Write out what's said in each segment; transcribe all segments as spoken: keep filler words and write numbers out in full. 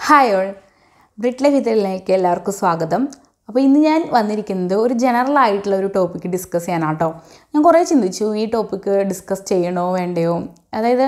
Hi all, ബ്രിഡ് life ഇതിലേക്ക് എല്ലാവർക്കും സ്വാഗതം. അപ്പോൾ ഇന്ന് ഞാൻ വന്നിരിക്കുന്നത് ഒരു ജനറൽ ആയിട്ടുള്ള ഒരു ടോപ്പിക്ക് ഡിസ്കസ് ചെയ്യാനാണ് കേട്ടോ. ഞാൻ കുറേ ചിന്തിച്ചു ഈ ടോപ്പിക്ക് ഡിസ്കസ് ചെയ്യണോ വേണ്ടയോ. അതായത്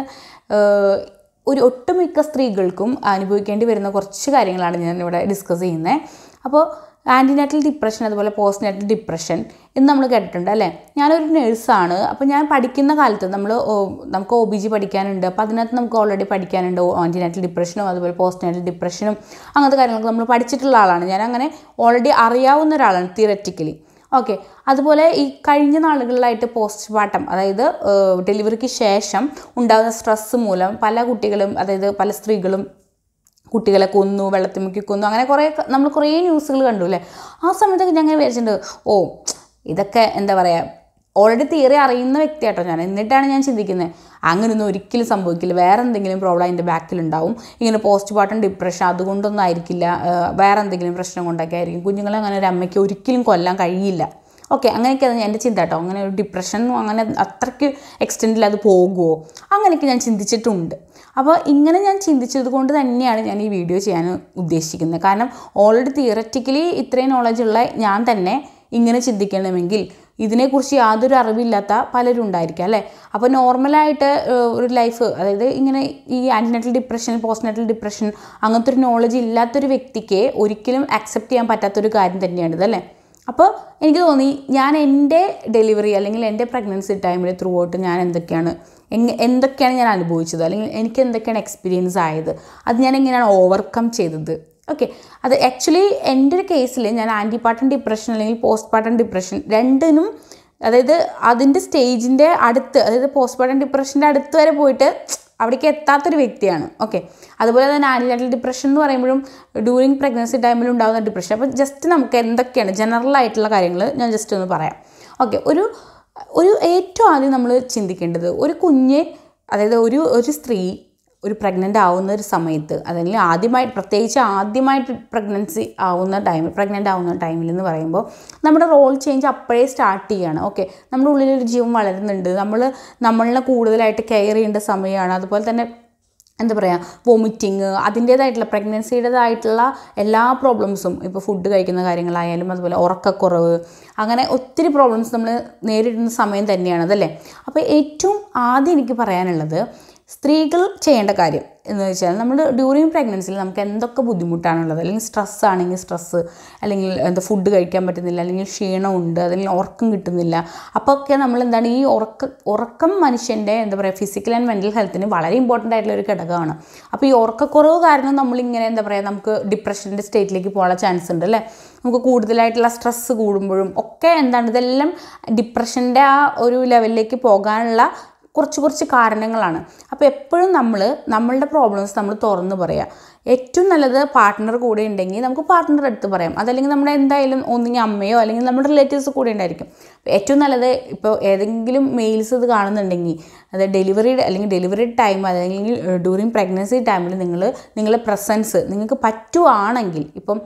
ഒരു ഒട്ടുമിക്ക സ്ത്രീകൾക്കും അനുഭവിക്കേണ്ടി വരുന്ന കുറച്ച് കാര്യങ്ങളാണ് ഞാൻ ഇവിടെ ഡിസ്കസ് ചെയ്യുന്നത്. അപ്പോൾ ആൻറ്റിനാറ്റൽ ഡിപ്രഷൻ, അതുപോലെ പോസ്റ്റ് നാറ്റൽ ഡിപ്രഷൻ എന്ന് നമ്മൾ കേട്ടിട്ടുണ്ട് അല്ലേ. ഞാനൊരു നേഴ്സാണ്. അപ്പോൾ ഞാൻ പഠിക്കുന്ന കാലത്ത് നമ്മൾ നമുക്ക് ഒ ബി ജി പഠിക്കാനുണ്ട്. അപ്പോൾ അതിനകത്ത് നമുക്ക് ഓൾറെഡി പഠിക്കാനുണ്ട് ആൻറ്റിനാറ്റൽ ഡിപ്രഷനും അതുപോലെ പോസ്റ്റ് നാറ്റൽ ഡിപ്രഷനും അങ്ങനത്തെ കാര്യങ്ങളൊക്കെ നമ്മൾ പഠിച്ചിട്ടുള്ള ആളാണ്. ഞാൻ അങ്ങനെ ഓൾറെഡി അറിയാവുന്ന ഒരാളാണ് തിയററ്റിക്കലി. ഓക്കെ, അതുപോലെ ഈ കഴിഞ്ഞ നാളുകളിലായിട്ട് പോസ്റ്റ്പാർട്ടം, അതായത് ഡെലിവറിക്ക് ശേഷം ഉണ്ടാകുന്ന സ്ട്രെസ്സ് മൂലം പല കുട്ടികളും, അതായത് പല സ്ത്രീകളും കുട്ടികളെ കൊന്നു, വെള്ളത്തിൽ മുക്കി കൊന്നു, അങ്ങനെ കുറേ നമ്മൾ കുറേ ന്യൂസുകൾ കണ്ടു അല്ലേ. ആ സമയത്തൊക്കെ ഞാൻ അങ്ങനെ വിചാരിച്ചിട്ടുണ്ട്, ഓ ഇതൊക്കെ എന്താ പറയുക, ഓൾറെഡി തിയറി അറിയുന്ന വ്യക്തിയാട്ടോ ഞാൻ. എന്നിട്ടാണ് ഞാൻ ചിന്തിക്കുന്നത് അങ്ങനെയൊന്നും ഒരിക്കലും സംഭവിക്കില്ല, വേറെ എന്തെങ്കിലും പ്രോബ്ലം അതിൻ്റെ ബാക്കിലുണ്ടാവും. ഇങ്ങനെ പോസ്റ്റ്പാർട്ടം ഡിപ്രഷൻ അതുകൊണ്ടൊന്നും ആയിരിക്കില്ല, വേറെ എന്തെങ്കിലും പ്രശ്നം കൊണ്ടൊക്കെ ആയിരിക്കും. കുഞ്ഞുങ്ങളെ അങ്ങനെ ഒരു അമ്മയ്ക്ക് ഒരിക്കലും കൊല്ലാൻ കഴിയില്ല. ഓക്കെ, അങ്ങനെയൊക്കെയാണ് എൻ്റെ ചിന്ത കേട്ടോ. അങ്ങനെ ഒരു ഡിപ്രഷനും അങ്ങനെ അത്രയ്ക്ക് എക്സ്റ്റെൻഡിൽ അത് പോകുമോ, അങ്ങനെയൊക്കെ ഞാൻ ചിന്തിച്ചിട്ടുണ്ട്. അപ്പോൾ ഇങ്ങനെ ഞാൻ ചിന്തിച്ചത് കൊണ്ട് തന്നെയാണ് ഞാൻ ഈ വീഡിയോ ചെയ്യാൻ ഉദ്ദേശിക്കുന്നത്. കാരണം ഓൾറെഡി തിയററ്റിക്കലി ഇത്രയും നോളജുള്ള ഞാൻ തന്നെ ഇങ്ങനെ ചിന്തിക്കണമെങ്കിൽ ഇതിനെക്കുറിച്ച് യാതൊരു അറിവില്ലാത്ത പലരും ഉണ്ടായിരിക്കും അല്ലേ. അപ്പോൾ നോർമലായിട്ട് ഒരു ലൈഫ്, അതായത് ഇങ്ങനെ ഈ antenatal depression, postnatal depression അങ്ങനത്തെ ഒരു നോളജ് ഇല്ലാത്തൊരു വ്യക്തിക്ക് ഒരിക്കലും അക്സെപ്റ്റ് ചെയ്യാൻ പറ്റാത്തൊരു കാര്യം തന്നെയാണിത് അല്ലേ. അപ്പോൾ എനിക്ക് തോന്നി ഞാൻ എൻ്റെ ഡെലിവറി അല്ലെങ്കിൽ എൻ്റെ പ്രഗ്നൻസി ടൈമിൽ ത്രൂ ഔട്ട് ഞാൻ എന്തൊക്കെയാണ് എങ് എന്തൊക്കെയാണ് ഞാൻ അനുഭവിച്ചത്, അല്ലെങ്കിൽ എനിക്ക് എന്തൊക്കെയാണ് എക്സ്പീരിയൻസ് ആയത്, അത് ഞാൻ എങ്ങനെയാണ് ഓവർകം ചെയ്തത്. ഓക്കെ, അത് ആക്ച്വലി എൻ്റെ ഒരു കേസിൽ ഞാൻ ആൻറ്റിപാർട്ടം ഡിപ്രഷൻ അല്ലെങ്കിൽ പോസ്റ്റ്പാർട്ടം ഡിപ്രഷൻ രണ്ടിനും, അതായത് അതിൻ്റെ സ്റ്റേജിൻ്റെ അടുത്ത്, അതായത് പോസ്റ്റ്പാർട്ടം ഡിപ്രഷൻ്റെ അടുത്ത് വരെ പോയിട്ട് അവിടേക്ക് എത്താത്തൊരു വ്യക്തിയാണ്. ഓക്കെ, അതുപോലെ തന്നെ ആൻറ്റിനാറ്റൽ ഡിപ്രഷൻ എന്ന് പറയുമ്പോഴും ഡ്യൂറിങ് പ്രഗ്നൻസി ടൈമിൽ ഉണ്ടാകുന്ന ഡിപ്രഷൻ. അപ്പോൾ ജസ്റ്റ് നമുക്ക് എന്തൊക്കെയാണ് ജനറൽ ആയിട്ടുള്ള കാര്യങ്ങൾ ഞാൻ ജസ്റ്റ് ഒന്ന് പറയാം. ഓക്കെ, ഒരു ഒരു ഏറ്റവും ആദ്യം നമ്മൾ ചിന്തിക്കേണ്ടത്, ഒരു കുഞ്ഞ്, അതായത് ഒരു ഒരു സ്ത്രീ ഒരു പ്രഗ്നൻ്റ് ആവുന്ന ഒരു സമയത്ത്, അല്ലെങ്കിൽ ആദ്യമായി പ്രത്യേകിച്ച് ആദ്യമായിട്ട് പ്രഗ്നൻസി ആവുന്ന ടൈം പ്രഗ്നൻ്റ് ആവുന്ന ടൈമിൽ എന്ന് പറയുമ്പോൾ നമ്മുടെ റോൾ ചേഞ്ച് അപ്പോഴേ സ്റ്റാർട്ട് ചെയ്യുകയാണ്. ഓക്കെ, നമ്മുടെ ഉള്ളിലൊരു ജീവൻ വളരുന്നുണ്ട്, നമ്മൾ നമ്മളെ കൂടുതലായിട്ട് കെയർ ചെയ്യേണ്ട സമയമാണ്. അതുപോലെ തന്നെ എന്താ പറയുക, വോമിറ്റിങ്, അതിൻ്റേതായിട്ടുള്ള പ്രഗ്നൻസിയുടേതായിട്ടുള്ള എല്ലാ പ്രോബ്ലംസും, ഇപ്പോൾ ഫുഡ് കഴിക്കുന്ന കാര്യങ്ങളായാലും അതുപോലെ ഉറക്കക്കുറവ്, അങ്ങനെ ഒത്തിരി പ്രോബ്ലംസ് നമ്മൾ നേരിടുന്ന സമയം തന്നെയാണ് അതല്ലേ. അപ്പോൾ ഏറ്റവും ആദ്യം എനിക്ക് പറയാനുള്ളത്, സ്ത്രീകൾ ചെയ്യേണ്ട കാര്യം എന്ന് വെച്ചാൽ, നമ്മൾ ഡ്യൂറിങ് പ്രഗ്നൻസിയിൽ നമുക്ക് എന്തൊക്കെ ബുദ്ധിമുട്ടാണുള്ളത്, അല്ലെങ്കിൽ സ്ട്രെസ് ആണെങ്കിൽ സ്ട്രെസ്സ്, അല്ലെങ്കിൽ എന്താ ഫുഡ് കഴിക്കാൻ പറ്റുന്നില്ല, അല്ലെങ്കിൽ ക്ഷീണമുണ്ട്, അല്ലെങ്കിൽ ഉറക്കം കിട്ടുന്നില്ല. അപ്പോൾ ഒക്കെ നമ്മൾ എന്താണ്, ഈ ഉറക്ക ഉറക്കം മനുഷ്യൻ്റെ എന്താ പറയുക ഫിസിക്കൽ ആൻഡ് മെൻ്റൽ ഹെൽത്തിന് വളരെ ഇമ്പോർട്ടൻ്റ് ആയിട്ടുള്ള ഒരു ഘടകമാണ്. അപ്പോൾ ഈ ഉറക്കക്കുറവ് കാരണം നമ്മളിങ്ങനെ എന്താ പറയുക, നമുക്ക് ഡിപ്രഷൻ്റെ സ്റ്റേറ്റിലേക്ക് പോകാനുള്ള ചാൻസ് ഉണ്ട് അല്ലേ. നമുക്ക് കൂടുതലായിട്ടുള്ള സ്ട്രെസ്സ് കൂടുമ്പോഴും ഒക്കെ എന്താണ്, ഇതെല്ലാം ഡിപ്രഷൻ്റെ ആ ഒരു ലെവലിലേക്ക് പോകാനുള്ള കുറച്ച് കുറച്ച് കാരണങ്ങളാണ്. അപ്പോൾ എപ്പോഴും നമ്മൾ നമ്മളുടെ പ്രോബ്ലംസ് നമ്മൾ തുറന്ന് പറയുക. ഏറ്റവും നല്ലത് പാർട്ട്ണർ കൂടെ ഉണ്ടെങ്കിൽ നമുക്ക് പാർട്ട്ണറുടെ അടുത്ത് പറയാം. അതല്ലെങ്കിൽ നമ്മുടെ എന്തായാലും ഒന്നുകിൽ അമ്മയോ അല്ലെങ്കിൽ നമ്മുടെ റിലേറ്റീവ്സ് കൂടെ ഉണ്ടായിരിക്കും. ഏറ്റവും നല്ലത്, ഇപ്പോൾ ഏതെങ്കിലും മെയിൽസ് ഇത് കാണുന്നുണ്ടെങ്കിൽ, അത് ഡെലിവറിയുടെ അല്ലെങ്കിൽ ഡെലിവറി ടൈം അല്ലെങ്കിൽ ഡ്യൂറിങ് പ്രഗ്നൻസി ടൈമിൽ നിങ്ങൾ നിങ്ങളുടെ പ്രസൻസ് നിങ്ങൾക്ക് പറ്റുവാണെങ്കിൽ, ഇപ്പം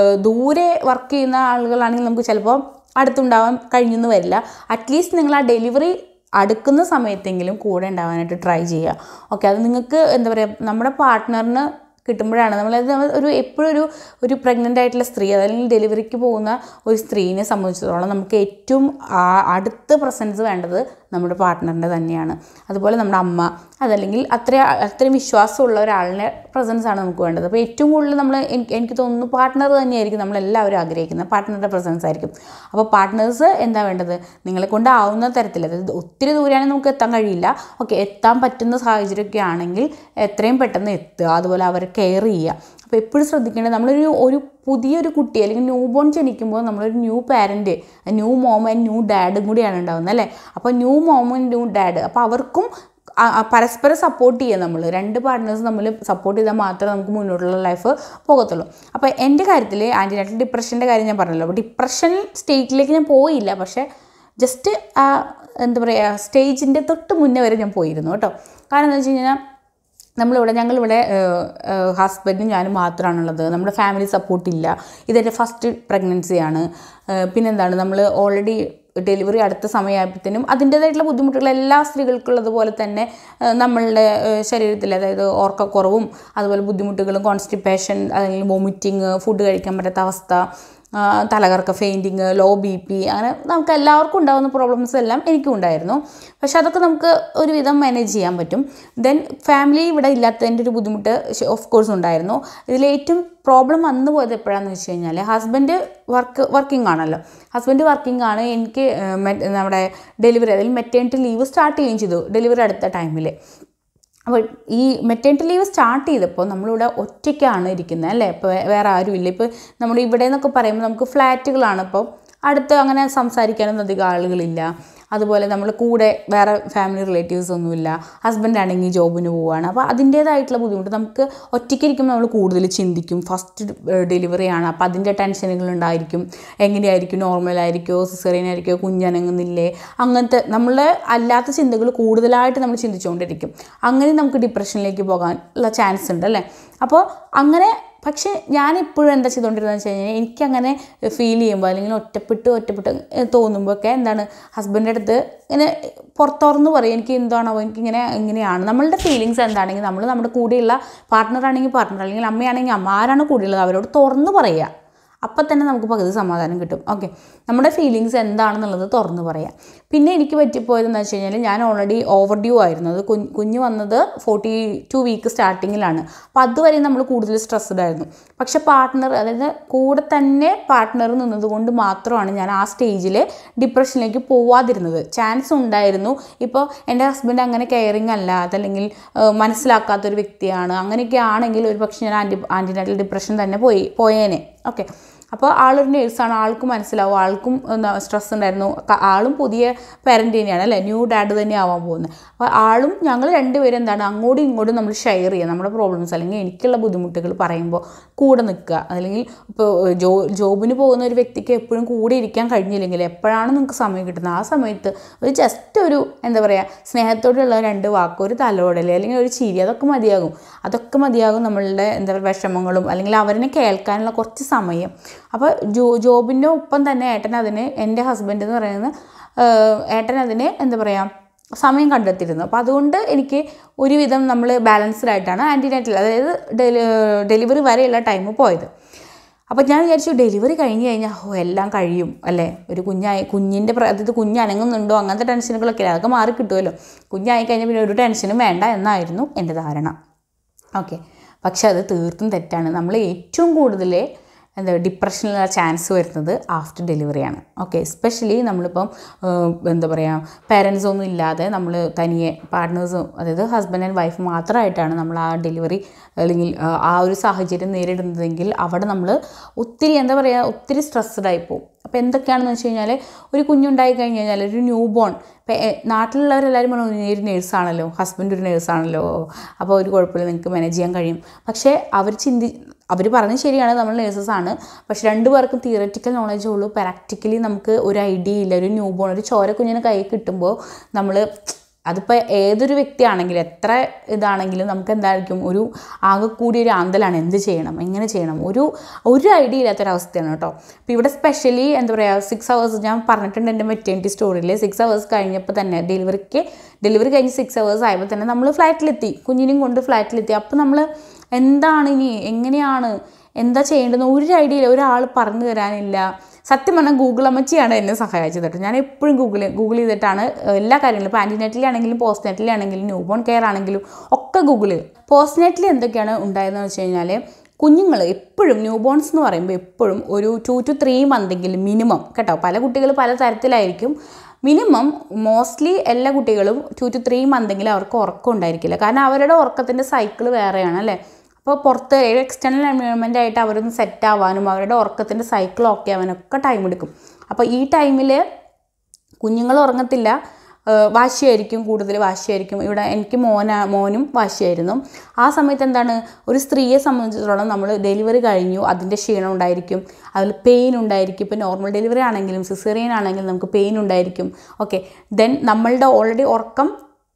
ദൂരെ വർക്ക് ചെയ്യുന്ന ആളുകളാണെങ്കിൽ നമുക്ക് ചിലപ്പോൾ അടുത്തുണ്ടാവാൻ കഴിഞ്ഞെന്ന് വരില്ല. അറ്റ്ലീസ്റ്റ് നിങ്ങൾ ആ ഡെലിവറി അടുക്കുന്ന സമയത്തെങ്കിലും കൂടെ ഉണ്ടാവാനായിട്ട് ട്രൈ ചെയ്യുക. ഓക്കെ, അത് നിങ്ങൾക്ക് എന്താ പറയുക, നമ്മുടെ പാർട്ട്ണറിന് കിട്ടുമ്പോഴാണ് നമ്മളത് ഒരു എപ്പോഴും ഒരു ഒരു പ്രഗ്നൻ്റ് ആയിട്ടുള്ള സ്ത്രീ, അല്ലെങ്കിൽ ഡെലിവറിക്ക് പോകുന്ന ഒരു സ്ത്രീനെ സംബന്ധിച്ചിടത്തോളം നമുക്ക് ഏറ്റവും അടുത്ത പ്രസൻസ് വേണ്ടത് നമ്മുടെ പാർട്ട്ണറിൻ്റെ തന്നെയാണ്. അതുപോലെ നമ്മുടെ അമ്മ, അതല്ലെങ്കിൽ അത്ര അത്രയും വിശ്വാസമുള്ള ഒരാളുടെ പ്രസൻസാണ് നമുക്ക് വേണ്ടത്. അപ്പോൾ ഏറ്റവും കൂടുതൽ നമ്മൾ എനിക്ക് എനിക്ക് തോന്നുന്നു പാർട്ട്ണർ തന്നെയായിരിക്കും നമ്മളെല്ലാവരും ആഗ്രഹിക്കുന്നത്, പാർട്ട്ണറുടെ പ്രസൻസ് ആയിരിക്കും. അപ്പോൾ പാർട്ട്നേഴ്സ് എന്താ വേണ്ടത്, നിങ്ങളെ കൊണ്ടാവുന്ന തരത്തിൽ, അതായത് ഒത്തിരി ദൂരെയാണെങ്കിൽ നമുക്ക് എത്താൻ കഴിയില്ല, ഓക്കെ, എത്താൻ പറ്റുന്ന സാഹചര്യമൊക്കെ ആണെങ്കിൽ എത്രയും പെട്ടെന്ന് എത്തുക, അതുപോലെ അവരെ കെയർ ചെയ്യുക. അപ്പോൾ എപ്പോഴും ശ്രദ്ധിക്കേണ്ടത്, നമ്മളൊരു ഒരു പുതിയൊരു കുട്ടി അല്ലെങ്കിൽ ന്യൂ ബോൺ ജനിക്കുമ്പോൾ നമ്മളൊരു new parent, new mom and new ഡാഡും കൂടിയാണ് ഉണ്ടാകുന്നത് അല്ലേ. അപ്പോൾ new mom and new dad, അപ്പോൾ അവർക്കും പരസ്പരം സപ്പോർട്ട് ചെയ്യുക. നമ്മൾ രണ്ട് പാർട്ട്നേഴ്സ് തമ്മിൽ സപ്പോർട്ട് ചെയ്താൽ മാത്രമേ നമുക്ക് മുന്നോട്ടുള്ള ലൈഫ് പോകത്തുള്ളൂ. അപ്പോൾ എൻ്റെ കാര്യത്തിൽ ആൻറ്റിനാറ്റൽ ഡിപ്രഷൻ്റെ കാര്യം ഞാൻ പറഞ്ഞല്ലോ. അപ്പോൾ ഡിപ്രഷൻ സ്റ്റേറ്റിലേക്ക് ഞാൻ പോയില്ല, പക്ഷേ ജസ്റ്റ് ആ എന്താ പറയുക സ്റ്റേജിൻ്റെ തൊട്ട് മുന്നേ വരെ ഞാൻ പോയിരുന്നു കേട്ടോ. കാരണം എന്താ വെച്ച് കഴിഞ്ഞാൽ, നമ്മളിവിടെ ഞങ്ങളിവിടെ ഹസ്ബൻഡും ഞാനും മാത്രമാണുള്ളത്. നമ്മുടെ ഫാമിലി സപ്പോർട്ടില്ല. ഇതെൻ്റെ ഫസ്റ്റ് പ്രഗ്നൻസിയാണ്. പിന്നെന്താണ്, നമ്മൾ ഓൾറെഡി ഡെലിവറി അടുത്ത സമയമായപ്പോഴത്തേനും അതിൻ്റേതായിട്ടുള്ള ബുദ്ധിമുട്ടുകൾ എല്ലാ സ്ത്രീകൾക്കുള്ളതുപോലെ തന്നെ നമ്മളുടെ ശരീരത്തിൽ, അതായത് ഓർക്കക്കുറവും അതുപോലെ ബുദ്ധിമുട്ടുകളും, കോൺസ്റ്റിപ്പേഷൻ, അല്ലെങ്കിൽ വോമിറ്റിങ്, ഫുഡ് കഴിക്കാൻ പറ്റാത്ത അവസ്ഥ, തലകറക്കം, ഫെയിൻറ്റിങ്, ലോ ബി പി, അങ്ങനെ നമുക്ക് എല്ലാവർക്കും ഉണ്ടാകുന്ന പ്രോബ്ലംസ് എല്ലാം എനിക്കും ഉണ്ടായിരുന്നു. പക്ഷെ അതൊക്കെ നമുക്ക് ഒരുവിധം മാനേജ് ചെയ്യാൻ പറ്റും. ദെൻ ഫാമിലി ഇവിടെ ഇല്ലാത്തതിൻ്റെ ഒരു ബുദ്ധിമുട്ട് ഓഫ് കോഴ്സ് ഉണ്ടായിരുന്നു. ഇതിലേറ്റവും പ്രോബ്ലം വന്നു പോയത് എപ്പോഴാണെന്ന് വെച്ച് കഴിഞ്ഞാൽ, ഹസ്ബൻഡ് വർക്ക് വർക്കിംഗ് ആണല്ലോ, ഹസ്ബൻഡ് വർക്കിംഗ് ആണ്. എനിക്ക് നമ്മുടെ ഡെലിവറി, അതിൽ മെറ്റേണിറ്റി ലീവ് സ്റ്റാർട്ട് ചെയ്യുകയും ചെയ്തു ഡെലിവറി അടുത്ത ടൈമിൽ. അപ്പോൾ ഈ മെറ്റേണിറ്റി ലീവ് സ്റ്റാർട്ട് ചെയ്തപ്പോൾ നമ്മളിവിടെ ഒറ്റയ്ക്കാണ് ഇരിക്കുന്നത് അല്ലേ, ഇപ്പോൾ വേറെ ആരുമില്ല. ഇപ്പോൾ നമ്മൾ ഇവിടെ എന്നൊക്കെ പറയുമ്പോൾ നമുക്ക് ഫ്ലാറ്റുകളാണ്, ഇപ്പോൾ അടുത്ത് അങ്ങനെ സംസാരിക്കാനൊന്നും അധികം ആളുകളില്ല. അതുപോലെ നമ്മൾ കൂടെ വേറെ ഫാമിലി റിലേറ്റീവ്സ് ഒന്നുമില്ല. ഹസ്ബൻഡ് ആണെങ്കിൽ ജോബിന് പോവുകയാണ്. അപ്പോൾ അതിൻ്റേതായിട്ടുള്ള ബുദ്ധിമുട്ട്, നമുക്ക് ഒറ്റയ്ക്കിരിക്കുമ്പോൾ നമ്മൾ കൂടുതൽ ചിന്തിക്കും. ഫസ്റ്റ് ഡെലിവറിയാണ്, അപ്പോൾ അതിൻ്റെ ടെൻഷനുകളുണ്ടായിരിക്കും. എങ്ങനെയായിരിക്കും, നോർമലായിരിക്കുമോ, സിസേറിയൻ ആയിരിക്കുമോ, കുഞ്ഞനങ്ങുന്നില്ലേ, അങ്ങനത്തെ നമ്മൾ അല്ലാത്ത ചിന്തകൾ കൂടുതലായിട്ട് നമ്മൾ ചിന്തിച്ചുകൊണ്ടിരിക്കും. അങ്ങനെ നമുക്ക് ഡിപ്രഷനിലേക്ക് പോകാൻ ഉള്ള ചാൻസ് ഉണ്ട് അല്ലേ. അപ്പോൾ അങ്ങനെ, പക്ഷേ ഞാനിപ്പോഴും എന്താ ചെയ്തുകൊണ്ടിരുന്നതെന്ന് വെച്ച് കഴിഞ്ഞാൽ, എനിക്കങ്ങനെ ഫീൽ ചെയ്യുമ്പോൾ അല്ലെങ്കിൽ ഒറ്റപ്പെട്ട് ഒറ്റപ്പെട്ട് തോന്നുമ്പോൾ ഒക്കെ എന്താണ്, ഹസ്ബൻഡിൻ്റെ അടുത്ത് ഇങ്ങനെ പുറത്തുറന്ന് പറയും, എനിക്ക് എന്താണോ, എനിക്കിങ്ങനെ ഇങ്ങനെയാണ്. നമ്മളുടെ ഫീലിങ്സ് എന്താണെങ്കിൽ നമ്മൾ നമ്മുടെ കൂടെയുള്ള പാർട്ട്ണറാണെങ്കിൽ പാർട്ട്ണർ, അല്ലെങ്കിൽ അമ്മയാണെങ്കിൽ അമ്മ, ആരാണ് കൂടെയുള്ളത് അവരോട് തുറന്ന് പറയുക. അപ്പം തന്നെ നമുക്ക് പകുതി സമാധാനം കിട്ടും. ഓക്കെ, നമ്മുടെ ഫീലിങ്സ് എന്താണെന്നുള്ളത് തുറന്ന് പറയാം. പിന്നെ എനിക്ക് പറ്റിപ്പോയതെന്ന് വെച്ച് കഴിഞ്ഞാൽ, ഞാൻ ഓൾറെഡി ഓവർ ഡ്യൂ ആയിരുന്നു. അത് കുഞ്ഞ് കുഞ്ഞ് വന്നത് ഫോർട്ടി ടു വീക്ക് സ്റ്റാർട്ടിങ്ങിലാണ്. അപ്പോൾ അതുവരെ നമ്മൾ കൂടുതൽ സ്ട്രെസ്ഡ് ആയിരുന്നു. പക്ഷേ പാർട്ട്ണർ, അതായത് കൂടെ തന്നെ പാർട്ട്ണർ നിന്നതുകൊണ്ട് മാത്രമാണ് ഞാൻ ആ സ്റ്റേജിൽ ഡിപ്രഷനിലേക്ക് പോവാതിരുന്നത്. ചാൻസ് ഉണ്ടായിരുന്നു. ഇപ്പോൾ എൻ്റെ ഹസ്ബൻഡ് അങ്ങനെ കെയറിങ് അല്ല, അതല്ലെങ്കിൽ മനസ്സിലാക്കാത്തൊരു വ്യക്തിയാണ്, അങ്ങനെയൊക്കെ ആണെങ്കിൽ ഒരു പക്ഷേ ഞാൻ ആൻറ്റി ആൻറ്റിനാറ്റൽ ഡിപ്രഷൻ തന്നെ പോയി പോയേനെ. ഓക്കെ, അപ്പോൾ ആളൊരു നേഴ്സാണ്, ആൾക്ക് മനസ്സിലാവും, ആൾക്കും എന്താ സ്ട്രെസ് ഉണ്ടായിരുന്നു. ആളും പുതിയ പാരൻ്റ് തന്നെയാണ് അല്ലേ, ന്യൂ ഡാഡ് തന്നെ ആവാൻ പോകുന്നത്. അപ്പോൾ ആളും ഞങ്ങൾ രണ്ടുപേരും എന്താണ്, അങ്ങോട്ടും ഇങ്ങോട്ടും നമ്മൾ ഷെയർ ചെയ്യുക നമ്മുടെ പ്രോബ്ലംസ്, അല്ലെങ്കിൽ എനിക്കുള്ള ബുദ്ധിമുട്ടുകൾ പറയുമ്പോൾ കൂടെ നിൽക്കുക. അല്ലെങ്കിൽ ഇപ്പോൾ ജോ ജോബിന് പോകുന്ന ഒരു വ്യക്തിക്ക് എപ്പോഴും കൂടെ ഇരിക്കാൻ കഴിഞ്ഞില്ലെങ്കിൽ, എപ്പോഴാണ് നിങ്ങൾക്ക് സമയം കിട്ടുന്നത് ആ സമയത്ത് ഒരു ജസ്റ്റ് ഒരു എന്താ പറയുക, സ്നേഹത്തോടെയുള്ള രണ്ട് വാക്ക്, ഒരു തലോടൽ, അല്ലെങ്കിൽ ഒരു ചിരി, അതൊക്കെ മതിയാകും. അതൊക്കെ മതിയാകും നമ്മളുടെ എന്താ പറയുക വിഷമങ്ങളും, അല്ലെങ്കിൽ അവരെ കേൾക്കാനുള്ള കുറച്ച് സമയം. അപ്പോൾ ജോ ജോബിൻ്റെ ഒപ്പം തന്നെ ഏട്ടൻ അതിന്, എൻ്റെ ഹസ്ബൻഡ് എന്ന് പറയുന്നത് ഏട്ടൻ അതിന് എന്താ പറയുക സമയം കണ്ടെത്തിയിരുന്നു. അപ്പോൾ അതുകൊണ്ട് എനിക്ക് ഒരുവിധം നമ്മൾ ബാലൻസ്ഡ് ആയിട്ടാണ് ആൻറ്റിനാറ്റൽ, അതായത് ഡെലി ഡെലിവറി വരെയുള്ള ടൈം പോയത്. അപ്പോൾ ഞാൻ വിചാരിച്ചു ഡെലിവറി കഴിഞ്ഞ് കഴിഞ്ഞാൽ ഓ എല്ലാം കഴിയും അല്ലേ, ഒരു കുഞ്ഞായി കുഞ്ഞിൻ്റെ അതായത് കുഞ്ഞ് അനങ്ങുന്നുണ്ടോ അങ്ങനത്തെ ടെൻഷനുകളൊക്കെ ഇല്ല, അതൊക്കെ മാറി കിട്ടുമല്ലോ, കുഞ്ഞായി കഴിഞ്ഞാൽ പിന്നെ ഒരു ടെൻഷനും വേണ്ട എന്നായിരുന്നു എൻ്റെ ധാരണ. ഓക്കെ, പക്ഷെ അത് തീർത്തും തെറ്റാണ്. നമ്മൾ ഏറ്റവും കൂടുതൽ എന്താ ഡിപ്രഷനുള്ള ചാൻസ് വരുന്നത് ആഫ്റ്റർ ഡെലിവറിയാണ്. ഓക്കെ, എസ്പെഷ്യലി നമ്മളിപ്പം എന്താ പറയുക പേരൻസ് ഒന്നും ഇല്ലാതെ നമ്മൾ തനിയെ പാർട്ട്നേഴ്സും, അതായത് ഹസ്ബൻഡ് ആൻഡ് വൈഫ് മാത്രമായിട്ടാണ് നമ്മൾ ആ ഡെലിവറി അല്ലെങ്കിൽ ആ ഒരു സാഹചര്യം നേരിടുന്നതെങ്കിൽ അവിടെ നമ്മൾ ഒത്തിരി എന്താ പറയുക ഒത്തിരി സ്ട്രെസ്ഡ് ആയിപ്പോവും. അപ്പോൾ എന്തൊക്കെയാണെന്ന് വെച്ച് കഴിഞ്ഞാൽ, ഒരു കുഞ്ഞുണ്ടായി കഴിഞ്ഞ് കഴിഞ്ഞാൽ ഒരു ന്യൂ ബോൺ, ഇപ്പോൾ നാട്ടിലുള്ളവരെല്ലാവരും പറഞ്ഞു നീ ഒരു നേഴ്സാണല്ലോ, ഹസ്ബൻഡ് ഒരു നേഴ്സാണല്ലോ, അപ്പോൾ ഒരു കുഴപ്പമില്ല, നിങ്ങൾക്ക് മാനേജ് ചെയ്യാൻ കഴിയും. പക്ഷേ അവർ ചിന്തി അവർ പറഞ്ഞത് ശരിയാണ്, നമ്മൾ നേഴ്സസാണ്. പക്ഷെ രണ്ടു പേർക്കും തിയററ്റിക്കൽ നോളജേ ഉള്ളൂ, പ്രാക്ടിക്കലി നമുക്ക് ഒരു ഐഡിയ ഇല്ല. ഒരു ന്യൂ ബോൺ, ഒരു ചോര കുഞ്ഞിനെ കൈ കിട്ടുമ്പോൾ നമ്മൾ, അതിപ്പോൾ ഏതൊരു വ്യക്തിയാണെങ്കിലും എത്ര ഇതാണെങ്കിലും നമുക്ക് എന്തായിരിക്കും ഒരു ആകെ കൂടി ഒരു ആന്തലാണ്, എന്ത് ചെയ്യണം, എങ്ങനെ ചെയ്യണം, ഒരു ഒരു ഐഡിയ ഇല്ലാത്തൊരവസ്ഥയാണ് കേട്ടോ. അപ്പോൾ ഇവിടെ സ്പെഷ്യലി എന്താ പറയുക സിക്സ് ഹവേഴ്സ് ഞാൻ പറഞ്ഞിട്ടുണ്ട് എൻ്റെ മെറ്റേണിറ്റി സ്റ്റോറിയിൽ. സിക്സ് ഹവേഴ്സ് കഴിഞ്ഞപ്പോൾ തന്നെ ഡെലിവറിക്ക് ഡെലിവറി കഴിഞ്ഞ് സിക്സ് ഹവേഴ്സ് ആയപ്പോൾ തന്നെ നമ്മൾ ഫ്ലൈറ്റിലെത്തി, കുഞ്ഞിനെയും കൊണ്ട് ഫ്ലൈറ്റിലെത്തി. അപ്പോൾ നമ്മൾ എന്താണ് ഇനി, എങ്ങനെയാണ്, എന്താ ചെയ്യേണ്ടതെന്ന് ഒരു ഐഡിയ ഇല്ല, ഒരാൾ പറഞ്ഞു തരാനില്ല. സത്യം പറഞ്ഞാൽ ഗൂഗിൾ അമ്മച്ചിയാണ് എന്നെ സഹായിച്ചത് കേട്ടോ. ഞാൻ എപ്പോഴും ഗൂഗിൾ ഗൂഗിൾ ചെയ്തിട്ടാണ് എല്ലാ കാര്യങ്ങളും, ഇപ്പോൾ ആൻറ്റിനാറ്റലിലാണെങ്കിലും പോസ്റ്റ് നാറ്റലിലാണെങ്കിലും ന്യൂ ബോൺ കെയർ ആണെങ്കിലും ഒക്കെ ഗൂഗിൾ ചെയ്യും. പോസ്റ്റ് നാറ്റലിൽ എന്തൊക്കെയാണ് ഉണ്ടായതെന്ന് വെച്ച് കഴിഞ്ഞാൽ, കുഞ്ഞുങ്ങൾ എപ്പോഴും ന്യൂ ബോൺസ് എന്ന് പറയുമ്പോൾ എപ്പോഴും ഒരു ടു ടു ത്രീ മന്തെങ്കിലും മിനിമം കേട്ടോ, പല കുട്ടികൾ പല തരത്തിലായിരിക്കും. മിനിമം മോസ്റ്റ്ലി എല്ലാ കുട്ടികളും ടു ടു ത്രീ മന്തെങ്കിലും അവർക്ക് ഉറക്കം ഉണ്ടായിരിക്കില്ല. കാരണം അവരുടെ ഉറക്കത്തിൻ്റെ സൈക്കിൾ വേറെയാണ് അല്ലേ. അപ്പോൾ പുറത്ത് ഒരു എക്സ്റ്റേണൽ എൻവയോൺമെൻ്റ് ആയിട്ട് അവരൊന്ന് സെറ്റ് ആവാനും അവരുടെ ഉറക്കത്തിൻ്റെ സൈക്കിൾ ഓക്കെ ആവാനൊക്കെ ടൈം എടുക്കും. അപ്പോൾ ഈ ടൈമിൽ കുഞ്ഞുങ്ങൾ ഉറങ്ങത്തില്ല, വാശിയായിരിക്കും, കൂടുതൽ വാശിയായിരിക്കും. ഇവിടെ എനിക്ക് മോന മോനും വാശിയായിരുന്നു. ആ സമയത്ത് എന്താണ്, ഒരു സ്ത്രീയെ സംബന്ധിച്ചിടത്തോളം നമ്മൾ ഡെലിവറി കഴിഞ്ഞു, അതിൻ്റെ ക്ഷീണം ഉണ്ടായിരിക്കും, അതിൽ പെയിൻ ഉണ്ടായിരിക്കും. ഇപ്പോൾ നോർമൽ ഡെലിവറി ആണെങ്കിലും സിസേറിയൻ ആണെങ്കിലും നമുക്ക് പെയിൻ ഉണ്ടായിരിക്കും. ഓക്കെ, ദെൻ നമ്മളുടെ ഓൾറെഡി ഉറക്കം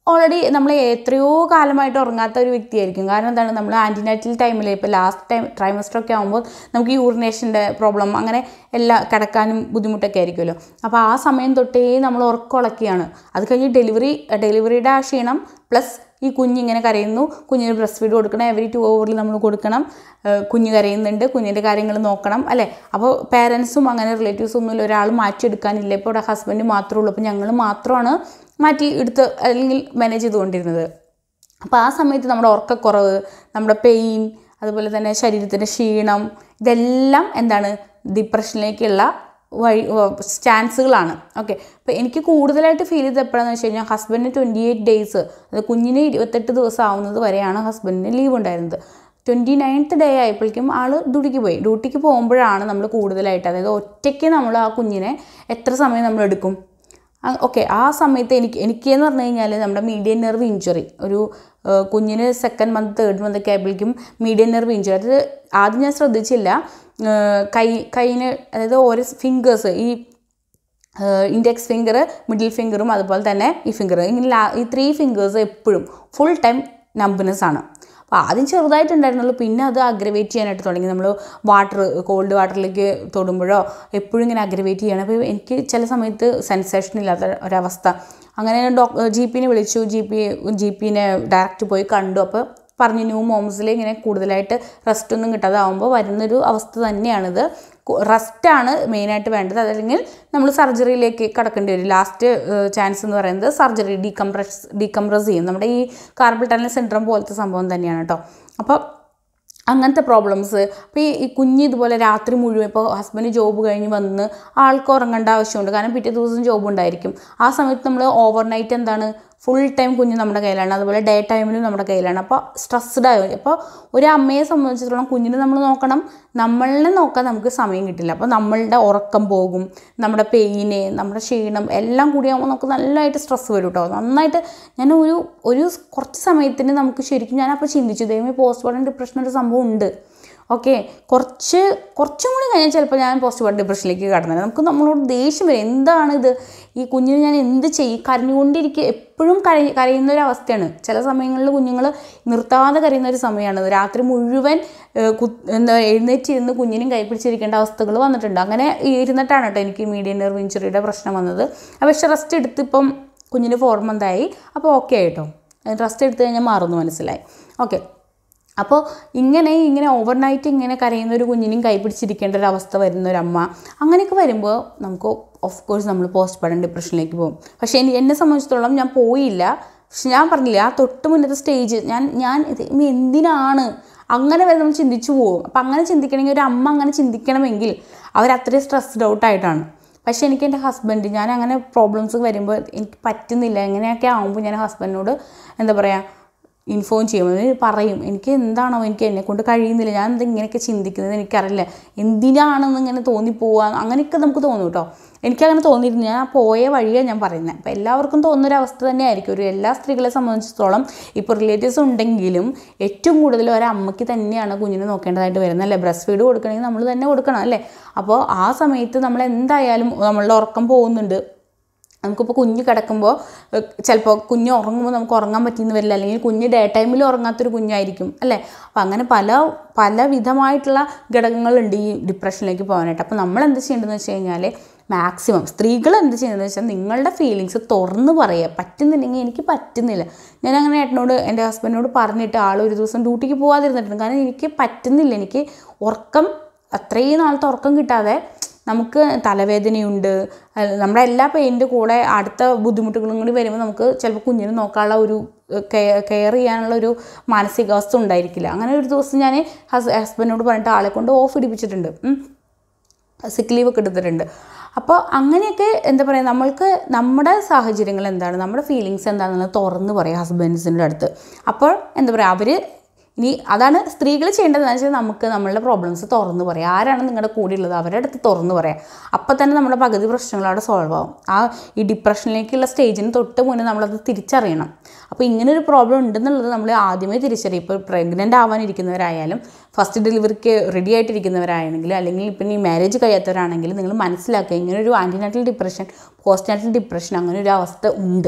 ഓൾറെഡി നമ്മൾ എത്രയോ കാലമായിട്ട് ഉറങ്ങാത്ത ഒരു വ്യക്തിയായിരിക്കും. കാരണം എന്താണ്, നമ്മൾ ആൻറ്റിനാറ്റൽ ടൈമിൽ ഇപ്പോൾ ലാസ്റ്റ് ടൈം ട്രൈമസ്റ്ററൊക്കെ ആകുമ്പോൾ നമുക്ക് യൂറിനേഷൻ്റെ പ്രോബ്ലം അങ്ങനെ എല്ലാ കിടക്കാനും ബുദ്ധിമുട്ടൊക്കെ ആയിരിക്കുമല്ലോ. അപ്പോൾ ആ സമയം തൊട്ടേ നമ്മൾ ഉറക്കമുളക്കുകയാണ്. അത് കഴിഞ്ഞ് ഡെലിവറി ഡെലിവറിയുടെ ആ ക്ഷീണം പ്ലസ് ഈ കുഞ്ഞിങ്ങനെ കരയുന്നു, കുഞ്ഞിന് ബ്രസ്റ്റ് ഫീഡ് കൊടുക്കണം, എവറി ടു ഓവറിൽ നമ്മൾ കൊടുക്കണം, കുഞ്ഞ് കരയുന്നുണ്ട്, കുഞ്ഞിൻ്റെ കാര്യങ്ങൾ നോക്കണം അല്ലേ. അപ്പോൾ പേരൻസും അങ്ങനെ റിലേറ്റീവ്സും ഒന്നുമില്ല, ഒരാൾ മാറ്റിയെടുക്കാനില്ല. ഇപ്പോൾ ഇവിടെ ഹസ്ബൻഡ് മാത്രമേ ഉള്ളൂ, അപ്പോൾ ഞങ്ങൾ മാത്രമാണ് മാറ്റി എടുത്ത് അല്ലെങ്കിൽ മാനേജ് ചെയ്തുകൊണ്ടിരുന്നത്. അപ്പോൾ ആ സമയത്ത് നമ്മുടെ ഉറക്കക്കുറവ്, നമ്മുടെ പെയിൻ, അതുപോലെ തന്നെ ശരീരത്തിൻ്റെ ക്ഷീണം, ഇതെല്ലാം എന്താണ് ഡിപ്രഷനിലേക്കുള്ള വഴി ചാൻസുകളാണ്. ഓക്കെ, അപ്പോൾ എനിക്ക് കൂടുതലായിട്ട് ഫീൽ ചെയ്ത് എപ്പോഴാണെന്ന് വെച്ച് കഴിഞ്ഞാൽ ഹസ്ബൻഡിന് ട്വൻറ്റി എയ്റ്റ് ഡേയ്സ് അത് കുഞ്ഞിന് ഇരുപത്തെട്ട് ദിവസം ആവുന്നത് വരെയാണ് ഹസ്ബൻഡിന് ലീവ് ഉണ്ടായിരുന്നത്. ട്വൻറ്റി നയൻത്ത് ഡേ ആയപ്പോഴേക്കും ആൾ ഡ്യൂട്ടിക്ക് പോയി. ഡ്യൂട്ടിക്ക് പോകുമ്പോഴാണ് നമ്മൾ കൂടുതലായിട്ട്, അതായത് ഒറ്റയ്ക്ക് നമ്മൾ ആ കുഞ്ഞിനെ എത്ര സമയം നമ്മൾ എടുക്കും. ഓക്കെ, ആ സമയത്ത് എനിക്ക് എനിക്കെന്ന് പറഞ്ഞു കഴിഞ്ഞാൽ നമ്മുടെ മീഡിയൻ നെർവ് ഇഞ്ചുറി, ഒരു കുഞ്ഞിന് സെക്കൻഡ് മന്ത് തേർഡ് മന്ത് ഒക്കെ ആയപ്പോഴേക്കും മീഡിയൻ നെർവ് ഇഞ്ചുറി, അത് ആദ്യം ഞാൻ ശ്രദ്ധിച്ചില്ല. കൈ കൈയിന് അതായത് ഓരോ ഫിംഗേഴ്സ്, ഈ ഇൻഡെക്സ് ഫിംഗർ, മിഡിൽ ഫിംഗറും അതുപോലെ തന്നെ ഈ ഫിംഗർ, ഇങ്ങനെ ലാ ഈ ത്രീ ഫിംഗേഴ്സ് എപ്പോഴും ഫുൾ ടൈം നമ്പനെസ് ആണ്. അപ്പോൾ ആദ്യം ചെറുതായിട്ടുണ്ടായിരുന്നുള്ളൂ, പിന്നെ അത് അഗ്രവേറ്റ് ചെയ്യാനായിട്ട് തുടങ്ങി. നമ്മൾ വാട്ടർ കോൾഡ് വാട്ടറിലേക്ക് തൊടുമ്പോഴോ എപ്പോഴും ഇങ്ങനെ അഗ്രവേറ്റ് ചെയ്യണം. അപ്പോൾ എനിക്ക് ചില സമയത്ത് സെൻസേഷൻ ഇല്ലാത്ത ഒരവസ്ഥ. അങ്ങനെ ഡോ ജി പിനെ വിളിച്ചു, ജി പി ജി പിനെ ഡയറക്റ്റ് പോയി കണ്ടു. അപ്പോൾ പറഞ്ഞു ന്യൂ മോംസിൽ ഇങ്ങനെ കൂടുതലായിട്ട് റെസ്റ്റ് ഒന്നും കിട്ടാതാവുമ്പോൾ വരുന്നൊരു അവസ്ഥ തന്നെയാണിത്. റെസ്റ്റാണ് മെയിനായിട്ട് വേണ്ടത്, അതല്ലെങ്കിൽ നമ്മൾ സർജറിയിലേക്ക് കടക്കേണ്ടി വരും. ലാസ്റ്റ് ചാൻസ് എന്ന് പറയുന്നത് സർജറി, ഡീകംപ്രസ് ഡീകംപ്രസ് ചെയ്യും. നമ്മുടെ ഈ കാർപ്പൽ ടണൽ സിൻഡ്രോം പോലത്തെ സംഭവം തന്നെയാണ് കേട്ടോ. അപ്പോൾ അങ്ങനത്തെ പ്രോബ്ലംസ്. അപ്പോൾ ഈ കുഞ്ഞ് ഇതുപോലെ രാത്രി മുഴുവൻ, ഇപ്പോൾ ഹസ്ബൻഡ് ജോബ് കഴിഞ്ഞ് വന്ന് ആൾക്ക് ഉറങ്ങേണ്ട ആവശ്യമുണ്ട്, കാരണം പിറ്റേ ദിവസം ജോബ് ഉണ്ടായിരിക്കും. ആ സമയത്ത് നമ്മൾ ഓവർനൈറ്റ് എന്താണ് ഫുൾ ടൈം കുഞ്ഞ് നമ്മുടെ കയ്യിലാണ്, അതുപോലെ ഡേ ടൈമിലും നമ്മുടെ കയ്യിലാണ്. അപ്പോൾ സ്ട്രെസ്ഡ് ആയി. അപ്പോൾ ഒരു അമ്മയെ സംബന്ധിച്ചിടത്തോളം കുഞ്ഞിനെ നമ്മൾ നോക്കണം, നമ്മളെ നോക്കാൻ നമുക്ക് സമയം കിട്ടില്ല. അപ്പോൾ നമ്മളുടെ ഉറക്കം പോകും, നമ്മുടെ പെയിന്, നമ്മുടെ ക്ഷീണം എല്ലാം കൂടിയാകുമ്പോൾ നമുക്ക് നല്ലതായിട്ട് സ്ട്രെസ്സ് വരും കേട്ടോ. നന്നായിട്ട് ഞാൻ ഒരു ഒരു കുറച്ച് സമയത്തിന് നമുക്ക് ശരിക്കും ഞാനപ്പോൾ ചിന്തിച്ചു, ദൈവമേ പോസ്റ്റ്മോർട്ടം ഡിപ്രഷൻ ഒരു സംഭവം ഉണ്ട്. ഓക്കെ, കുറച്ച് കുറച്ചും കൂടി കഴിഞ്ഞാൽ ചിലപ്പോൾ ഞാൻ പോസ്റ്റ്മോർട്ടം ഡിപ്രഷനിലേക്ക് കടന്നത്. നമുക്ക് നമ്മളോട് ദേഷ്യം വരും, എന്താണിത്, ഈ കുഞ്ഞിന് ഞാൻ എന്ത് ചെയ്യും, കരഞ്ഞുകൊണ്ടിരിക്കുക, എപ്പോഴും കരയ കരയുന്നൊരവസ്ഥയാണ്. ചില സമയങ്ങളിൽ കുഞ്ഞുങ്ങൾ നിർത്താതെ കരയുന്ന ഒരു സമയമാണ്. രാത്രി മുഴുവൻ എന്താ എഴുന്നേറ്റിരുന്ന് കുഞ്ഞിനും കൈപ്പിടിച്ചിരിക്കേണ്ട അവസ്ഥകൾ വന്നിട്ടുണ്ട്. അങ്ങനെ ഇരുന്നിട്ടാണ് കേട്ടോ എനിക്ക് മീഡിയൻ നെർവ് ഇഞ്ചുറിയുടെ പ്രശ്നം വന്നത്. പക്ഷേ റെസ്റ്റ് എടുത്ത് ഇപ്പം കുഞ്ഞിന് ഫോർ മന്തായി, അപ്പോൾ ഓക്കെ ആയിട്ടോ, റെസ്റ്റ് എടുത്ത് കഴിഞ്ഞാൽ മാറുമെന്ന് മനസ്സിലായി. ഓക്കെ, അപ്പോൾ ഇങ്ങനെ ഇങ്ങനെ ഓവർനൈറ്റ് ഇങ്ങനെ കരയുന്ന ഒരു കുഞ്ഞിനും കൈപിടിച്ചിരിക്കേണ്ട ഒരു അവസ്ഥ വരുന്ന ഒരമ്മ, അങ്ങനെയൊക്കെ വരുമ്പോൾ നമുക്ക് ഓഫ് കോഴ്സ് നമ്മൾ പോസ്റ്റ്മോർട്ടം ഡിപ്രഷനിലേക്ക് പോകും. പക്ഷേ എന്നെ സംബന്ധിച്ചിടത്തോളം ഞാൻ പോയില്ല. പക്ഷെ ഞാൻ പറഞ്ഞില്ല, ആ തൊട്ട് മുന്നത്തെ സ്റ്റേജ് ഞാൻ ഞാൻ എന്തിനാണ് അങ്ങനെ വരെ നമ്മൾ ചിന്തിച്ചു പോകും. അപ്പം അങ്ങനെ ചിന്തിക്കണമെങ്കിൽ ഒരു അമ്മ അങ്ങനെ ചിന്തിക്കണമെങ്കിൽ അവരത്രയും സ്ട്രെസ്ഡ് ഔട്ടായിട്ടാണ്. പക്ഷേ എനിക്ക് എൻ്റെ ഹസ്ബൻഡ്, ഞാൻ അങ്ങനെ പ്രോബ്ലംസ് വരുമ്പോൾ എനിക്ക് പറ്റുന്നില്ല, എങ്ങനെയൊക്കെ ആകുമ്പോൾ ഞാൻ ഹസ്ബൻഡിനോട് എന്താ പറയുക ഇൻഫോം ചെയ്യും, പറയും എനിക്ക് എന്താണോ എനിക്ക് എന്നെക്കൊണ്ട് കഴിയുന്നില്ല, ഞാൻ എന്താ ഇങ്ങനെയൊക്കെ ചിന്തിക്കുന്നത് എനിക്കറിയില്ല, എന്തിനാണെന്ന് ഇങ്ങനെ തോന്നിപ്പോവുക, അങ്ങനെയൊക്കെ നമുക്ക് തോന്നും കേട്ടോ. എനിക്കങ്ങനെ തോന്നിയിരുന്നു, ഞാൻ ആ പോയ വഴിയാണ് ഞാൻ പറയുന്നത്. അപ്പോൾ എല്ലാവർക്കും തോന്നുന്നൊരവസ്ഥ തന്നെയായിരിക്കും. ഒരു എല്ലാ സ്ത്രീകളെ സംബന്ധിച്ചിടത്തോളം ഇപ്പോൾ റിലേറ്റീവ്സ് ഉണ്ടെങ്കിലും ഏറ്റവും കൂടുതൽ ഒരമ്മയ്ക്ക് തന്നെയാണ് കുഞ്ഞിനെ നോക്കേണ്ടതായിട്ട് വരുന്നത് അല്ലേ. ബ്രസ്റ്റ് ഫീഡ് കൊടുക്കണമെങ്കിൽ നമ്മൾ തന്നെ കൊടുക്കണം അല്ലേ. അപ്പോൾ ആ സമയത്ത് നമ്മൾ എന്തായാലും നമ്മളുടെ ഉറക്കം പോകുന്നുണ്ട്. നമുക്കിപ്പോൾ കുഞ്ഞ് കിടക്കുമ്പോൾ ചിലപ്പോൾ കുഞ്ഞ് ഉറങ്ങുമ്പോൾ നമുക്ക് ഉറങ്ങാൻ പറ്റിയെന്ന് വരില്ല, അല്ലെങ്കിൽ കുഞ്ഞ് ഡേ ടൈമിൽ ഉറങ്ങാത്തൊരു കുഞ്ഞായിരിക്കും അല്ലേ. അപ്പോൾ അങ്ങനെ പല പല വിധമായിട്ടുള്ള ഘടകങ്ങളുണ്ട് ഈ ഡിപ്രഷനിലേക്ക് പോകാനായിട്ട്. അപ്പോൾ നമ്മൾ എന്ത് ചെയ്യേണ്ടതെന്ന് വെച്ച് കഴിഞ്ഞാൽ മാക്സിമം സ്ത്രീകൾ എന്ത് ചെയ്യുന്നതെന്ന് വെച്ചാൽ നിങ്ങളുടെ ഫീലിങ്സ് തുറന്ന് പറയുക. പറ്റുന്നില്ലെങ്കിൽ എനിക്ക് പറ്റുന്നില്ല. ഞാൻ അങ്ങനെ ഏട്ടനോട് എൻ്റെ ഹസ്ബൻഡിനോട് പറഞ്ഞിട്ട് ആൾ ഒരു ദിവസം ഡ്യൂട്ടിക്ക് പോകാതിരുന്നിട്ടുണ്ട്. കാരണം എനിക്ക് പറ്റുന്നില്ല, എനിക്ക് ഉറക്കം അത്രയും നാളത്തെ ഉറക്കം കിട്ടാതെ നമുക്ക് തലവേദനയുണ്ട്, നമ്മുടെ എല്ലാ പെയിൻ്റെ കൂടെ അടുത്ത ബുദ്ധിമുട്ടുകളും കൂടി വരുമ്പോൾ നമുക്ക് ചിലപ്പോൾ കുഞ്ഞിനെ നോക്കാനുള്ള ഒരു കെയർ ചെയ്യാനുള്ള ഒരു മാനസികാവസ്ഥ ഉണ്ടായിരിക്കില്ല. അങ്ങനെ ഒരു ദിവസം ഞാൻ ഹസ് ഹസ്ബൻഡിനോട് പറഞ്ഞിട്ട് ആളെ കൊണ്ട് ഓഫ് ഇടിപ്പിച്ചിട്ടുണ്ട്, സിക്ക് ലീവ് ഒക്കെ എടുത്തിട്ടുണ്ട്. അപ്പോൾ അങ്ങനെയൊക്കെ എന്താ പറയുക, നമ്മൾക്ക് നമ്മുടെ സാഹചര്യങ്ങൾ എന്താണ്, നമ്മുടെ ഫീലിങ്സ് എന്താണെന്നുള്ളത് തുറന്ന് പറയാം ഹസ്ബൻഡ്സിൻ്റെ അടുത്ത്. അപ്പോൾ എന്താ പറയുക, അവർ ഇനി അതാണ് സ്ത്രീകൾ ചെയ്യേണ്ടതെന്ന് വെച്ചാൽ നമുക്ക് നമ്മളുടെ പ്രോബ്ലംസ് തുറന്ന് പറയാം. ആരാണ് നിങ്ങളുടെ കൂടെ ഉള്ളത് അവരുടെ അടുത്ത് തുറന്ന് പറയാം. അപ്പം തന്നെ നമ്മുടെ പകുതി പ്രശ്നങ്ങൾ അവിടെ സോൾവ് ആവും. ആ ഈ ഡിപ്രഷനിലേക്കുള്ള സ്റ്റേജിന് തൊട്ട് മുന്നേ നമ്മളത് തിരിച്ചറിയണം. അപ്പോൾ ഇങ്ങനൊരു പ്രോബ്ലം ഉണ്ടെന്നുള്ളത് നമ്മൾ ആദ്യമേ തിരിച്ചറിയും. ഇപ്പോൾ പ്രഗ്നൻ്റ് ആവാനിരിക്കുന്നവരായാലും ഫസ്റ്റ് ഡെലിവറിക്ക് റെഡി ആയിട്ടിരിക്കുന്നവരാണെങ്കിലും അല്ലെങ്കിൽ ഇപ്പം ഈ മാരേജ് കഴിയാത്തവരാണെങ്കിലും നിങ്ങൾ മനസ്സിലാക്കുക ഇങ്ങനൊരു antenatal depression, postnatal depression അങ്ങനെ ഒരു അവസ്ഥ ഉണ്ട്.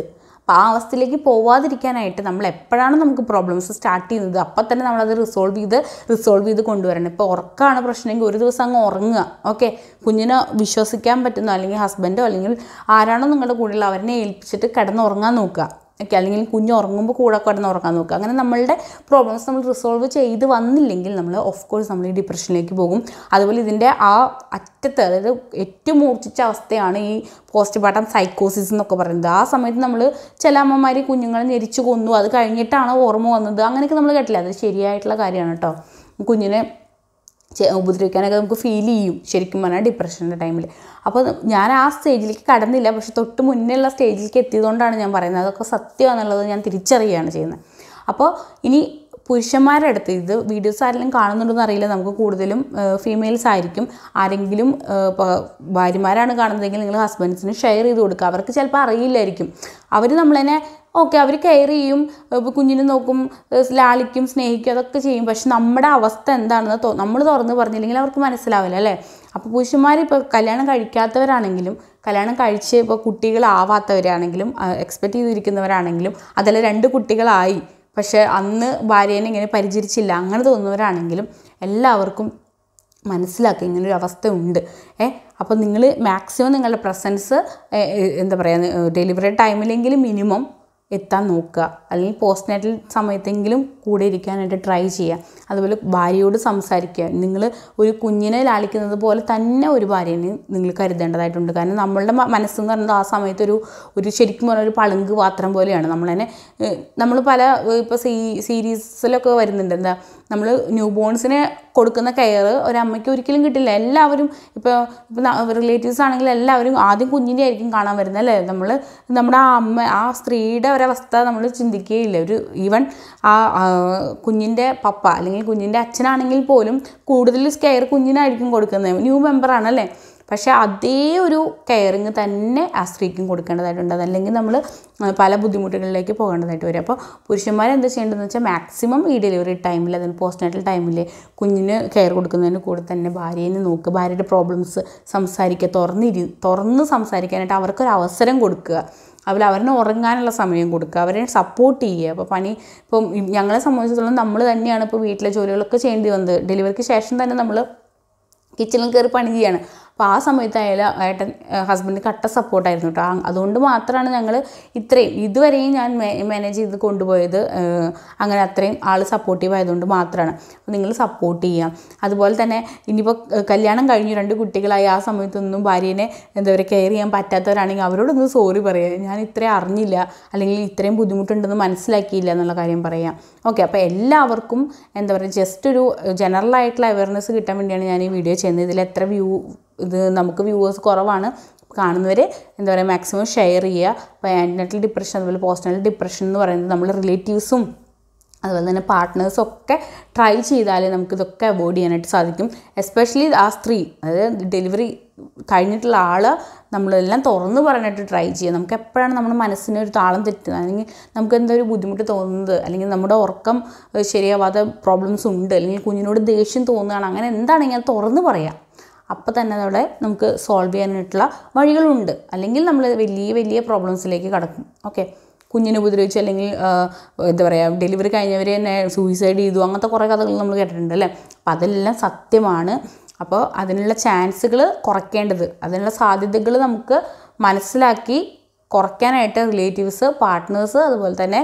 അപ്പോൾ ആ അവസ്ഥയിലേക്ക് പോവാതിരിക്കാനായിട്ട് നമ്മൾ എപ്പോഴാണ് നമുക്ക് പ്രോബ്ലംസ് സ്റ്റാർട്ട് ചെയ്യുന്നത് അപ്പം തന്നെ നമ്മളത് റിസോൾവ് ചെയ്ത് റിസോൾവ് ചെയ്ത് കൊണ്ടുവരണം. ഇപ്പോൾ ഉറക്കമാണ് പ്രശ്നമെങ്കിൽ ഒരു ദിവസം അങ്ങ് ഉറങ്ങുക. ഓക്കെ, കുഞ്ഞിനെ വിശ്വസിക്കാൻ പറ്റുന്ന അല്ലെങ്കിൽ ഹസ്ബൻഡോ അല്ലെങ്കിൽ ആരാണോ നിങ്ങളുടെ കൂടെയുള്ള അവരെ ഏൽപ്പിച്ചിട്ട് കിടന്നുറങ്ങാൻ നോക്കുക. ഓക്കെ, അല്ലെങ്കിൽ കുഞ്ഞ് ഉറങ്ങുമ്പോൾ കൂടെ കിടന്ന് ഉറങ്ങാൻ നോക്കുക. അങ്ങനെ നമ്മളുടെ പ്രോബ്ലംസ് നമ്മൾ റിസോൾവ് ചെയ്ത് വന്നില്ലെങ്കിൽ നമ്മൾ ഓഫ് കോഴ്സ് നമ്മൾ ഈ ഡിപ്രഷനിലേക്ക് പോകും. അതുപോലെ ഇതിൻ്റെ ആ അറ്റത്ത്, അതായത് ഏറ്റവും മൂർച്ഛിച്ച അവസ്ഥയാണ് ഈ പോസ്റ്റ് പാർട്ടം സൈക്കോസിസ് എന്നൊക്കെ പറയുന്നത്. ആ സമയത്ത് നമ്മൾ ചില അമ്മമാർ കുഞ്ഞുങ്ങളെ ഞെരിച്ചു കൊന്നു, അത് കഴിഞ്ഞിട്ടാണ് ഓർമ്മ വന്നത്, അങ്ങനെയൊക്കെ നമ്മൾ കേട്ടില്ല. അത് ശരിയായിട്ടുള്ള കാര്യമാണ് കേട്ടോ. കുഞ്ഞിനെ ഉപദ്രവിക്കാനൊക്കെ നമുക്ക് ഫീൽ ചെയ്യും ശരിക്കും പറഞ്ഞാൽ ഡിപ്രഷൻ്റെ ടൈമിൽ. അപ്പോൾ ഞാൻ ആ സ്റ്റേജിലേക്ക് കടന്നില്ല, പക്ഷെ തൊട്ട് മുന്നേ ഉള്ള സ്റ്റേജിലേക്ക് എത്തിയതുകൊണ്ടാണ് ഞാൻ പറയുന്നത്. അതൊക്കെ സത്യമാണെന്നുള്ളത് ഞാൻ തിരിച്ചറിയുകയാണ് ചെയ്യുന്നത്. അപ്പോൾ ഇനി പുരുഷന്മാരുടെ അടുത്ത് ഇത് വീഡിയോസ് ആരെങ്കിലും കാണുന്നുണ്ടെന്ന് അറിയില്ല, നമുക്ക് കൂടുതലും ഫീമെയിൽസ് ആയിരിക്കും. ആരെങ്കിലും ഇപ്പോൾ ഭാര്യമാരാണ് കാണുന്നതെങ്കിൽ നിങ്ങൾ ഹസ്ബൻഡ്സിന് ഷെയർ ചെയ്ത് കൊടുക്കുക. അവർക്ക് ചിലപ്പോൾ അറിയില്ലായിരിക്കും. അവർ നമ്മളതിനെ ഓക്കെ അവർ കെയർ ചെയ്യും, ഇപ്പോൾ കുഞ്ഞിനെ നോക്കും, ലാളിക്കും, സ്നേഹിക്കും, അതൊക്കെ ചെയ്യും. പക്ഷെ നമ്മുടെ അവസ്ഥ എന്താണെന്ന് തോ നമ്മൾ തുറന്ന് പറഞ്ഞില്ലെങ്കിൽ അവർക്ക് മനസ്സിലാവില്ല അല്ലേ. അപ്പോൾ പുരുഷന്മാർ ഇപ്പോൾ കല്യാണം കഴിക്കാത്തവരാണെങ്കിലും കല്യാണം കഴിച്ച് ഇപ്പോൾ കുട്ടികളാവാത്തവരാണെങ്കിലും എക്സ്പെക്റ്റ് ചെയ്തിരിക്കുന്നവരാണെങ്കിലും അതല്ല രണ്ട് കുട്ടികളായി പക്ഷേ അന്ന് ഭാര്യേനെ ഇങ്ങനെ പരിചരിച്ചില്ല അങ്ങനെ തോന്നുന്നവരാണെങ്കിലും എല്ലാവർക്കും മനസ്സിലാക്കുക ഇങ്ങനൊരു അവസ്ഥ ഉണ്ട്. ഏ അപ്പോൾ നിങ്ങൾ മാക്സിമം നിങ്ങളുടെ പ്രസൻസ് എന്താ പറയുക ഡെലിവറി ടൈമിലെങ്കിലും മിനിമം എത്താൻ നോക്കുക. അല്ലെങ്കിൽ പോസ്റ്റ് നാറ്റൽ സമയത്തെങ്കിലും കൂടെ ഇരിക്കാനായിട്ട് ട്രൈ ചെയ്യുക. അതുപോലെ ഭാര്യയോട് സംസാരിക്കുക. നിങ്ങൾ ഒരു കുഞ്ഞിനെ ലാളിക്കുന്നത് പോലെ തന്നെ ഒരു ഭാര്യനെ നിങ്ങൾ കരുതേണ്ടതായിട്ടുണ്ട്. കാരണം നമ്മളുടെ മനസ്സെന്ന് പറയുന്നത് ആ സമയത്തൊരു ഒരു ശരിക്കും പറഞ്ഞ ഒരു പളുങ്ക് പാത്രം പോലെയാണ്. നമ്മളതിനെ നമ്മൾ പല ഇപ്പോൾ സീ സീരീസിലൊക്കെ വരുന്നുണ്ട്, എന്താ നമ്മൾ ന്യൂ ബോൺസിനെ കൊടുക്കുന്ന കെയർ ഒരമ്മയ്ക്ക് ഒരിക്കലും കിട്ടില്ല. എല്ലാവരും ഇപ്പോൾ ഇപ്പോൾ റിലേറ്റീവ്സ് ആണെങ്കിൽ എല്ലാവരും ആദ്യം കുഞ്ഞിനെ ആയിരിക്കും കാണാൻ വരുന്നത് അല്ലേ. നമ്മൾ നമ്മുടെ ആ അമ്മ ആ സ്ത്രീയുടെ ഒരവസ്ഥ നമ്മൾ ചിന്തിക്കുകയില്ല. ഒരു ഈവൻ ആ കുഞ്ഞിൻ്റെ പപ്പ അല്ലെങ്കിൽ കുഞ്ഞിൻ്റെ അച്ഛനാണെങ്കിൽ പോലും കൂടുതൽ കെയർ കുഞ്ഞിനായിരിക്കും കൊടുക്കുന്നത്, ന്യൂ മെമ്പറാണല്ലേ. പക്ഷേ അതേ ഒരു കെയറിങ് തന്നെ ആ സ്ത്രീക്കും കൊടുക്കേണ്ടതായിട്ടുണ്ട്. അതല്ലെങ്കിൽ നമ്മൾ പല ബുദ്ധിമുട്ടുകളിലേക്ക് പോകേണ്ടതായിട്ട് വരും. അപ്പോൾ പുരുഷന്മാരെന്താ ചെയ്യേണ്ടതെന്ന് വെച്ചാൽ മാക്സിമം ഈ ഡെലിവറി ടൈമിൽ അതിന് പോസ്റ്റ് നാറ്റൽ ടൈമിൽ കുഞ്ഞിന് കെയർ കൊടുക്കുന്നതിന് കൂടെ തന്നെ ഭാര്യേനെ നോക്കുക, ഭാര്യയുടെ പ്രോബ്ലംസ് സംസാരിക്കുക, തുറന്നിരി തുറന്ന് സംസാരിക്കാനായിട്ട് അവർക്കൊരു അവസരം കൊടുക്കുക. അതുപോലെ അവരെ ഉറങ്ങാനുള്ള സമയം കൊടുക്കുക, അവരെ സപ്പോർട്ട് ചെയ്യുക. അപ്പോൾ പണി ഇപ്പം ഞങ്ങളെ സംബന്ധിച്ചിടത്തോളം നമ്മൾ തന്നെയാണ് ഇപ്പോൾ വീട്ടിലെ ജോലികളൊക്കെ ചെയ്യേണ്ടി വന്നത്. ഡെലിവറിക്ക് ശേഷം തന്നെ നമ്മൾ കിച്ചണിൽ കയറി പണി ചെയ്യാണ്. അപ്പോൾ ആ സമയത്തായാലും ഏട്ടൻ ഹസ്ബൻഡ് കട്ട സപ്പോർട്ടായിരുന്നു കേട്ടോ. അതുകൊണ്ട് മാത്രമാണ് ഞങ്ങൾ ഇത്രയും ഇതുവരെയും ഞാൻ മാനേജ് ചെയ്ത് കൊണ്ടുപോയത്. അങ്ങനെ അത്രയും ആൾ സപ്പോർട്ടീവ് ആയതുകൊണ്ട് മാത്രമാണ്. അപ്പോൾ നിങ്ങൾ സപ്പോർട്ട് ചെയ്യാം. അതുപോലെ തന്നെ ഇനിയിപ്പോൾ കല്യാണം കഴിഞ്ഞു രണ്ട് കുട്ടികളായി ആ സമയത്തൊന്നും ഭാര്യേനെ എന്താ പറയുക കെയർ ചെയ്യാൻ പറ്റാത്തവരാണെങ്കിൽ അവരോടൊന്ന് സോറി പറയുക. ഞാൻ ഇത്രയും അറിഞ്ഞില്ല അല്ലെങ്കിൽ ഇത്രയും ബുദ്ധിമുട്ടുണ്ടെന്ന് മനസ്സിലാക്കിയില്ല എന്നുള്ള കാര്യം പറയാം. ഓക്കെ, അപ്പോൾ എല്ലാവർക്കും എന്താ പറയുക ജസ്റ്റ് ഒരു ജനറലായിട്ടുള്ള അവയർനെസ് കിട്ടാൻ വേണ്ടിയാണ് ഞാൻ ഈ വീഡിയോ ചെയ്യുന്നത്. ഇതിൽ എത്ര വ്യൂ ഇത് നമുക്ക് വ്യൂവേഴ്സ് കുറവാണ്. കാണുന്നവർ എന്താ പറയുക മാക്സിമം ഷെയർ ചെയ്യുക. അപ്പോൾ ആൻറ്റിനാറ്റൽ ഡിപ്രഷൻ അതുപോലെ പോസ്റ്റ് നാറ്റൽ ഡിപ്രഷൻ എന്ന് പറയുന്നത് നമ്മൾ റിലേറ്റീവ്സും അതുപോലെ തന്നെ പാർട്ട്നേഴ്സും ഒക്കെ ട്രൈ ചെയ്താലേ നമുക്കിതൊക്കെ അവോയ്ഡ് ചെയ്യാനായിട്ട് സാധിക്കും. എസ്പെഷ്യലി ആ സ്ത്രീ, അതായത് ഡെലിവറി കഴിഞ്ഞിട്ടുള്ള ആൾ നമ്മളെല്ലാം തുറന്ന് പറയാനായിട്ട് ട്രൈ ചെയ്യുക. നമുക്ക് എപ്പോഴാണ് നമ്മുടെ മനസ്സിന് ഒരു താളം തെറ്റുന്നത് അല്ലെങ്കിൽ നമുക്ക് എന്താ ഒരു ബുദ്ധിമുട്ട് തോന്നുന്നത് അല്ലെങ്കിൽ നമ്മുടെ ഉറക്കം ശരിയാവാത്ത പ്രോബ്ലംസ് ഉണ്ട് അല്ലെങ്കിൽ കുഞ്ഞിനോട് ദേഷ്യം തോന്നുകയാണ്, അങ്ങനെ എന്താണെങ്കിൽ അത് തുറന്ന് പറയാം. അപ്പോൾ തന്നെ അതവിടെ നമുക്ക് സോൾവ് ചെയ്യാനായിട്ടുള്ള വഴികളുണ്ട്. അല്ലെങ്കിൽ നമ്മൾ വലിയ വലിയ പ്രോബ്ലംസിലേക്ക് കടക്കും. ഓക്കെ, കുഞ്ഞിനെ ഉപദ്രവിച്ചു അല്ലെങ്കിൽ എന്താ പറയുക ഡെലിവറി കഴിഞ്ഞവർ തന്നെ സൂയിസൈഡ് ചെയ്തു, അങ്ങനത്തെ കുറേ കഥകൾ നമ്മൾ കേട്ടിട്ടുണ്ട് അല്ലേ. അപ്പം അതെല്ലാം സത്യമാണ്. അപ്പോൾ അതിനുള്ള ചാൻസുകൾ കുറയ്ക്കേണ്ടത്, അതിനുള്ള സാധ്യതകൾ നമുക്ക് മനസ്സിലാക്കി കുറയ്ക്കാനായിട്ട് റിലേറ്റീവ്സ്, പാർട്ട്നേഴ്സ് അതുപോലെ തന്നെ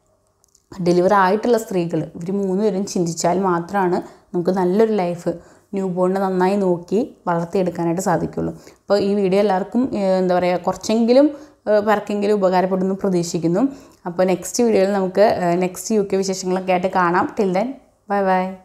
ഡെലിവറി ആയിട്ടുള്ള സ്ത്രീകൾ ഇവർ മൂന്ന് പേരും ചിന്തിച്ചാൽ മാത്രമാണ് നമുക്ക് നല്ലൊരു ലൈഫ് ന്യൂ ബോണിനെ നന്നായി നോക്കി വളർത്തിയെടുക്കാനായിട്ട് സാധിക്കുള്ളൂ. അപ്പോൾ ഈ വീഡിയോ എല്ലാവർക്കും എന്താ പറയുക കുറച്ചെങ്കിലും പേർക്കെങ്കിലും ഉപകാരപ്പെടുന്നു പ്രതീക്ഷിക്കുന്നു. അപ്പോൾ നെക്സ്റ്റ് വീഡിയോയിൽ നമുക്ക് നെക്സ്റ്റ് യു കെ വിശേഷങ്ങളൊക്കെ ആയിട്ട് കാണാം. Till then bye by.